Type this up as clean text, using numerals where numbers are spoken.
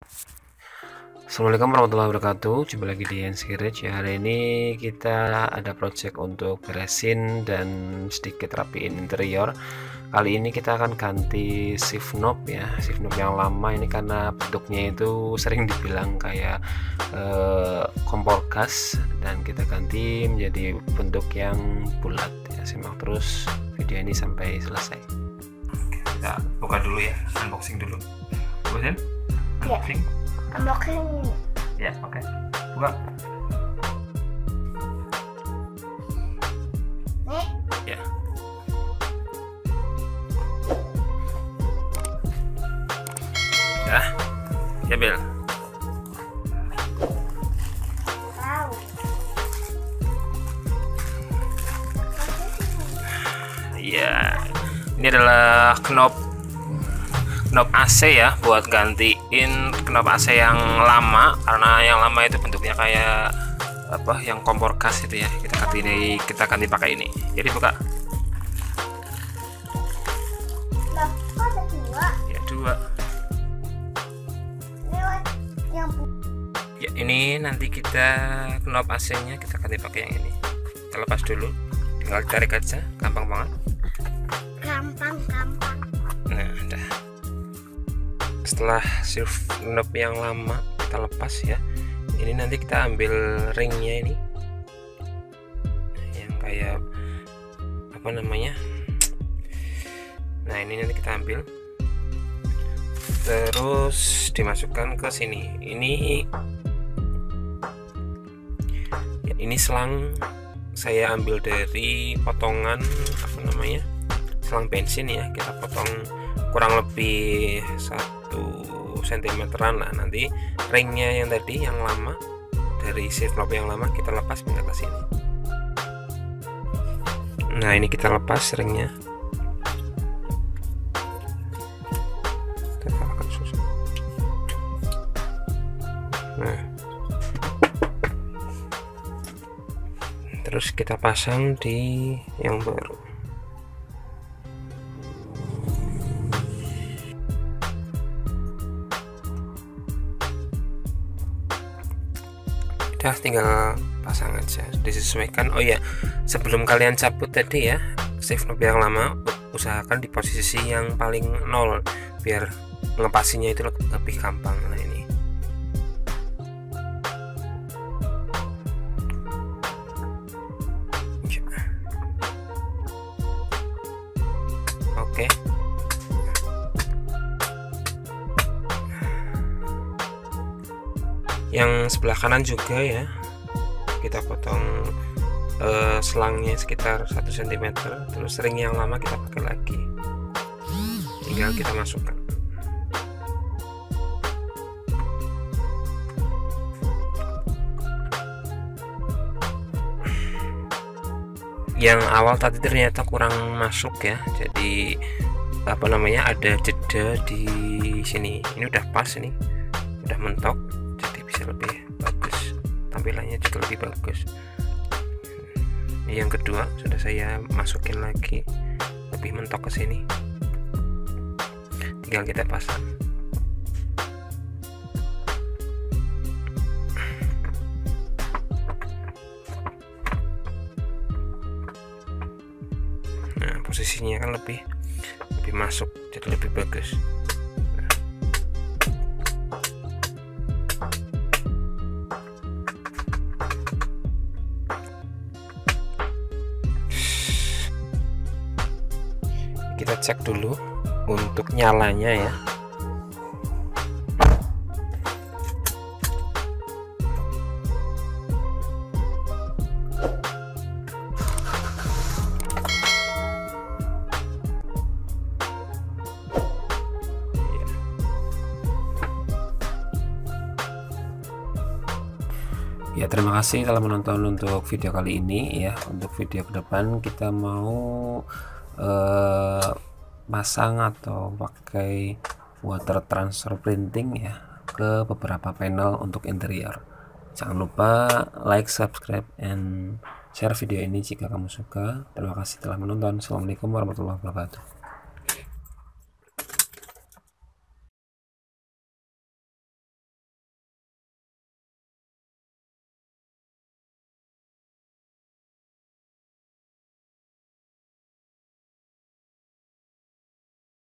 Assalamualaikum warahmatullahi wabarakatuh. Jumpa lagi di NC Rich ya. Hari ini kita ada project untuk beresin dan sedikit rapiin interior. Kali ini kita akan ganti shift knob ya, shift knob yang lama ini karena bentuknya itu sering dibilang kayak kompor gas, dan kita ganti menjadi bentuk yang bulat ya. Simak terus video ini sampai selesai. Kita buka dulu ya, unboxing dulu. Bosan? Unboxing? Unboxing. Ya, oke. Buka. Nih. Ya. Ya. Ambil. Wow. Ya. Ini adalah knob AC ya, buat gantiin knob AC yang lama, karena yang lama itu bentuknya kayak apa, yang kompor gas itu ya. Kita ganti pakai ini. Jadi buka. Loh, kok ada dua? Ya, dua. Ini yang Ya, ini nanti kita knob AC-nya kita ganti pakai yang ini. Kita lepas dulu. Tinggal tarik aja, gampang banget. gampang. Nah, dah. Setelah shift knob yang lama kita lepas ya, ini nanti kita ambil ringnya ini, yang kayak apa namanya, nah ini nanti kita ambil, terus dimasukkan ke sini. Ini selang saya ambil dari potongan apa namanya, selang bensin ya. Kita potong kurang lebih 1 cm-an lah. Nanti ringnya yang tadi yang lama dari shift knob yang lama kita lepas pindah ke sini. Nah, ini kita lepas ringnya. Nah, terus kita pasang di yang baru. Udah, tinggal pasang aja, disesuaikan. Oh ya, sebelum kalian cabut tadi ya shift knob yang lama, usahakan di posisi yang paling 0 biar ngepasinya itu lebih gampang. Nah, ini oke. Yang sebelah kanan juga ya, kita potong selangnya sekitar 1 cm, terus ring yang lama kita pakai lagi, tinggal kita masukkan. Yang awal tadi ternyata kurang masuk ya, jadi apa namanya, ada jeda di sini. Ini udah pas, ini udah mentok, jadi bisa lebih bagus, tampilannya juga lebih bagus. Yang kedua sudah saya masukin lagi, lebih mentok ke sini, tinggal kita pasang. Nah, posisinya kan lebih masuk, jadi lebih bagus. Kita cek dulu untuk nyalanya ya. Ya, terima kasih telah menonton untuk video kali ini ya. Untuk video ke depan kita mau pasang atau pakai water transfer printing ya ke beberapa panel untuk interior. Jangan lupa like, subscribe, and share video ini jika kamu suka. Terima kasih telah menonton. Assalamualaikum warahmatullahi wabarakatuh.